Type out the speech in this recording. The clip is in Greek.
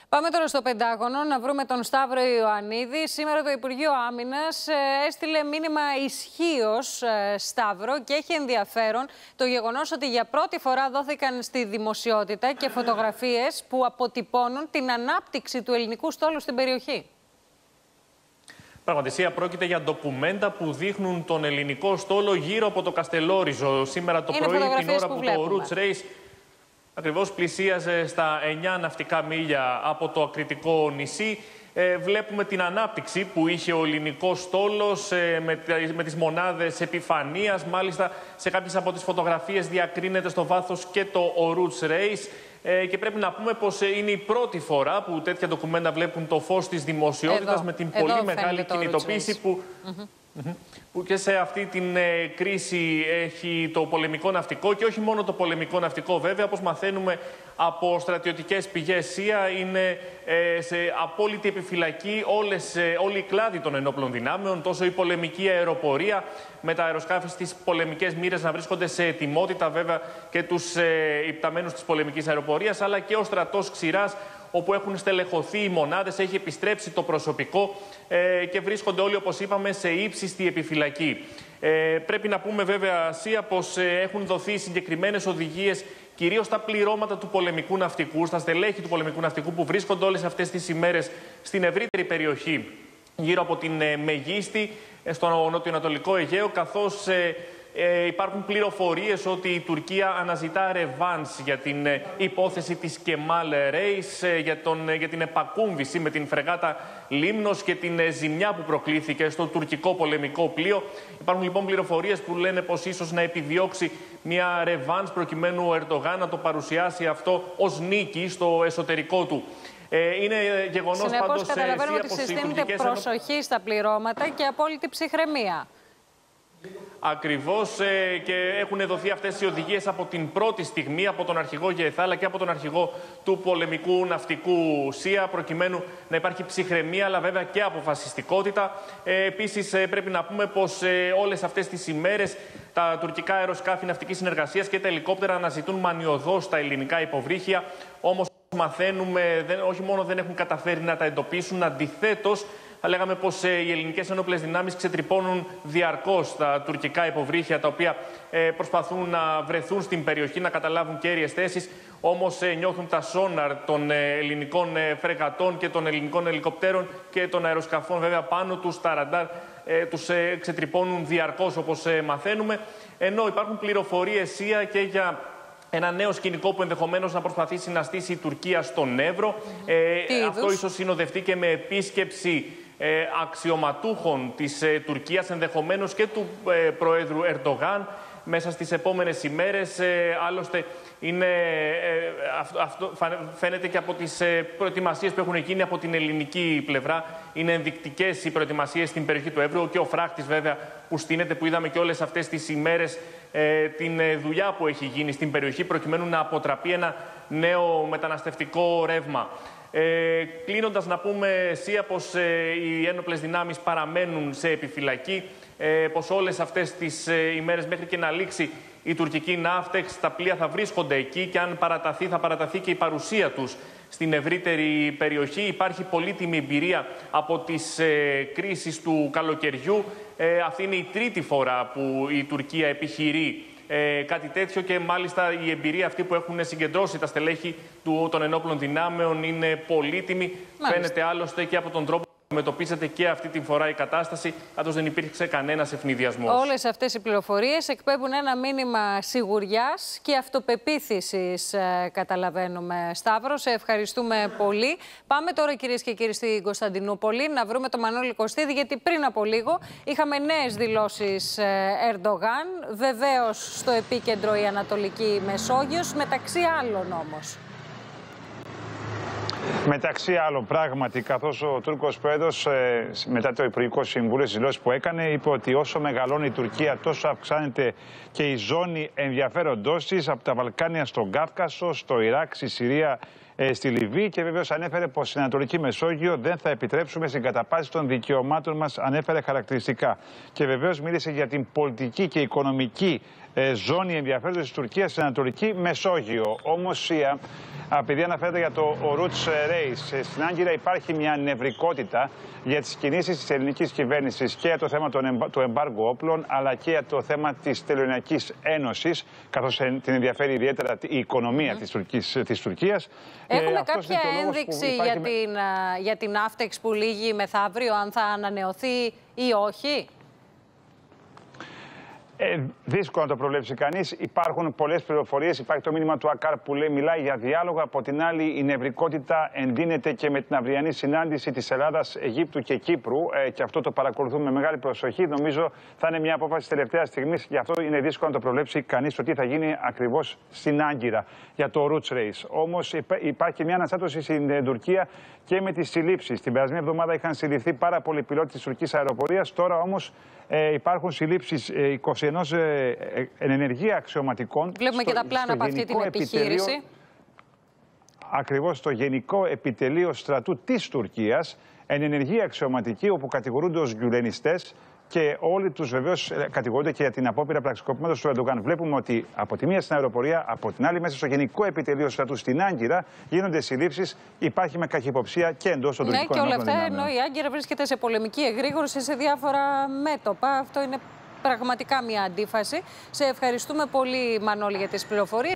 Πάμε τώρα στο Πεντάγωνο να βρούμε τον Σταύρο Ιωαννίδη. Σήμερα το Υπουργείο Άμυνας έστειλε μήνυμα ισχύος, Σταύρο, και έχει ενδιαφέρον το γεγονός ότι για πρώτη φορά δόθηκαν στη δημοσιότητα και φωτογραφίες που αποτυπώνουν την ανάπτυξη του ελληνικού στόλου στην περιοχή. Πραγματικά πρόκειται για ντοκουμέντα που δείχνουν τον ελληνικό στόλο γύρω από το Καστελόριζο. Σήμερα το πρωί, την ώρα που το Roots Race ακριβώς πλησίαζε στα 9 ναυτικά μίλια από το ακριτικό νησί, βλέπουμε την ανάπτυξη που είχε ο ελληνικός στόλος με τις μονάδες επιφανείας. Μάλιστα, σε κάποιες από τις φωτογραφίες διακρίνεται στο βάθος και το Roots Race. Και πρέπει να πούμε πως είναι η πρώτη φορά που τέτοια ντοκουμέντα βλέπουν το φως της δημοσιότητας, με την πολύ μεγάλη κινητοποίηση που και σε αυτή την κρίση έχει το πολεμικό ναυτικό, και όχι μόνο το πολεμικό ναυτικό βέβαια, όπως μαθαίνουμε από στρατιωτικές πηγές ΣΥΑ, είναι σε απόλυτη επιφυλακή όλοι οι κλάδοι των ενόπλων δυνάμεων, τόσο η πολεμική αεροπορία με τα αεροσκάφη στις πολεμικές μοίρες να βρίσκονται σε ετοιμότητα, βέβαια και τους υπταμένους της πολεμικής αεροπορίας, αλλά και ο στρατός ξηράς, όπου έχουν στελεχωθεί οι μονάδες, έχει επιστρέψει το προσωπικό και βρίσκονται όλοι, όπως είπαμε, σε ύψιστη επιφυλακή. Πρέπει να πούμε βέβαια, Σία, πως έχουν δοθεί συγκεκριμένες οδηγίες κυρίως στα πληρώματα του πολεμικού ναυτικού, στα στελέχη του πολεμικού ναυτικού που βρίσκονται όλες αυτές τις ημέρες στην ευρύτερη περιοχή γύρω από την Μεγίστη, στο νοτιοανατολικό Αιγαίο, καθώς υπάρχουν πληροφορίες ότι η Τουρκία αναζητά ρεβάνς για την υπόθεση της Κεμάλ Ρέις, για την επακούμβηση με την φρεγάτα Λίμνος και την ζημιά που προκλήθηκε στο τουρκικό πολεμικό πλοίο. Υπάρχουν λοιπόν πληροφορίες που λένε πως ίσως να επιδιώξει μια ρεβάνς προκειμένου ο Ερντογάν να το παρουσιάσει αυτό ως νίκη στο εσωτερικό του. Είναι γεγονός πάντως. Συνεπώς, καταλαβαίνουμε ότι συστήνεται προσοχή στα πληρώματα και απόλυτη ψυχραιμία. Ακριβώς, και έχουν δοθεί αυτές οι οδηγίες από την πρώτη στιγμή από τον αρχηγό ΓΕΘΑ αλλά και από τον αρχηγό του πολεμικού ναυτικού ΣΥΑ, προκειμένου να υπάρχει ψυχραιμία αλλά βέβαια και αποφασιστικότητα. Επίσης πρέπει να πούμε πως όλες αυτές τις ημέρες τα τουρκικά αεροσκάφη ναυτικής συνεργασίας και τα ελικόπτερα αναζητούν μανιωδώς τα ελληνικά υποβρύχια. Όμως μαθαίνουμε, όχι μόνο δεν έχουν καταφέρει να τα εντοπίσουν, αντιθέτως θα λέγαμε πως οι ελληνικές ενόπλες δυνάμεις ξετρυπώνουν διαρκώς τα τουρκικά υποβρύχια, τα οποία προσπαθούν να βρεθούν στην περιοχή, να καταλάβουν κέρυες θέσεις. Όμως νιώθουν τα σόναρ των ελληνικών φρεγατών και των ελληνικών ελικοπτέρων και των αεροσκαφών βέβαια πάνω τους, τα ραντάρ τους ξετρυπώνουν διαρκώς, όπως μαθαίνουμε. Ενώ υπάρχουν πληροφορίες ΣΥΑ και για ένα νέο σκηνικό που ενδεχομένως να προσπαθήσει να στήσει η Τουρκία στον Εύρο. Αυτό ίσως συνοδευτεί και με επίσκεψη αξιωματούχων της Τουρκίας, ενδεχομένως και του Προέδρου Ερντογάν, μέσα στις επόμενες ημέρες. Άλλωστε, αυτό φαίνεται και από τις προετοιμασίες που έχουν γίνει από την ελληνική πλευρά. Είναι ενδεικτικές οι προετοιμασίες στην περιοχή του Εύρου και ο φράχτης βέβαια που στείνεται, που είδαμε και όλες αυτές τις ημέρες την δουλειά που έχει γίνει στην περιοχή προκειμένου να αποτραπεί ένα νέο μεταναστευτικό ρεύμα. Κλείνοντας, να πούμε, Σία, πως οι ένοπλες δυνάμεις παραμένουν σε επιφυλακή, πως όλες αυτές τις ημέρες μέχρι και να λήξει η τουρκική ναύτεξ, τα πλοία θα βρίσκονται εκεί και αν παραταθεί, θα παραταθεί και η παρουσία τους στην ευρύτερη περιοχή. Υπάρχει πολύτιμη εμπειρία από τις κρίσεις του καλοκαιριού. Αυτή είναι η τρίτη φορά που η Τουρκία επιχειρεί κάτι τέτοιο και μάλιστα η εμπειρία αυτή που έχουν συγκεντρώσει τα στελέχη των ενόπλων δυνάμεων είναι πολύτιμη. Φαίνεται άλλωστε και από τον τρόπο που αντιμετωπίζεται και αυτή τη φορά η κατάσταση, καθώς δεν υπήρξε κανένας ευνηδιασμός. Όλες αυτές οι πληροφορίες εκπέμπουν ένα μήνυμα σιγουριάς και αυτοπεποίθησης, καταλαβαίνουμε, Σταύρο. Σε ευχαριστούμε πολύ. Πάμε τώρα, κυρίες και κύριοι, στην Κωνσταντινούπολη να βρούμε τον Μανώλη Κωστίδη, γιατί πριν από λίγο είχαμε νέες δηλώσεις Ερντογάν. Βεβαίως στο επίκεντρο η Ανατολική Μεσόγειος, μεταξύ άλλων όμως. Μεταξύ άλλων, πράγματι, καθώς ο Τούρκος πρόεδρος μετά το Υπουργικό Συμβούλιο, στις δηλώσεις που έκανε, είπε ότι όσο μεγαλώνει η Τουρκία, τόσο αυξάνεται και η ζώνη ενδιαφέροντός της από τα Βαλκάνια στον Κάφκασο, στο Ιράκ, στη Συρία, στη Λιβύη, και βεβαίως ανέφερε πως στην Ανατολική Μεσόγειο δεν θα επιτρέψουμε στην καταπάτηση των δικαιωμάτων μας, ανέφερε χαρακτηριστικά. Και βεβαίως μίλησε για την πολιτική και οικονομική ζώνη ενδιαφέροντος της Τουρκίας στην Ανατολική Μεσόγειο. Όμως, επειδή αναφέρεται για το Roots Race, στην Άγκυρα υπάρχει μια νευρικότητα για τις κινήσεις της ελληνικής κυβέρνησης και για το θέμα του εμπάργου όπλων, αλλά και για το θέμα της Τελωνειακής Ένωσης, καθώς την ενδιαφέρει ιδιαίτερα η οικονομία της Τουρκίας. Έχουμε κάποια ένδειξη για την άφτεξη που λήγει μεθαύριο, αν θα ανανεωθεί ή όχι? Δύσκολο να το προβλέψει κανείς. Υπάρχουν πολλές πληροφορίες. Υπάρχει το μήνυμα του ΑΚΑΡ που μιλάει για διάλογο. Από την άλλη, η νευρικότητα εντείνεται και με την αυριανή συνάντηση της Ελλάδας, Αιγύπτου και Κύπρου. Και αυτό το παρακολουθούμε με μεγάλη προσοχή. Νομίζω θα είναι μια απόφαση τελευταία στιγμής. Γι' αυτό είναι δύσκολο να το προβλέψει κανείς το τι θα γίνει ακριβώς στην Άγκυρα για το Roots Race. Όμως υπάρχει μια αναστάτωση στην Τουρκία και με τις συλλήψεις. Την περασμένη εβδομάδα είχαν συλληφθεί πάρα πολλοί πιλότοι της τουρκικής αεροπορίας. Τώρα όμως υπάρχουν συλλήψεις 21 εν ενεργεία αξιωματικών. Βλέπουμε και τα πλάνα από αυτή την επιχείρηση. Ακριβώς στο Γενικό Επιτελείο Στρατού της Τουρκίας, εν ενεργεία αξιωματικοί, όπου κατηγορούνται ως γκουλενιστές και όλοι τους βεβαίως κατηγορούνται και για την απόπειρα πραξικοπήματος του Ερντογάν. Βλέπουμε ότι από τη μία στην αεροπορία, από την άλλη μέσα στο Γενικό Επιτελείο Στρατού στην Άγκυρα γίνονται συλλήψεις. Υπάρχει με καχυποψία και εντός των τουρκικών ενόπλων δυνάμεων. Ναι, και όλα αυτά ενώ η Άγκυρα βρίσκεται σε πολεμική εγρήγορση σε διάφορα μέτωπα. Αυτό είναι πραγματικά μια αντίφαση. Σε ευχαριστούμε πολύ, Μανώλη, για τις πληροφορίες.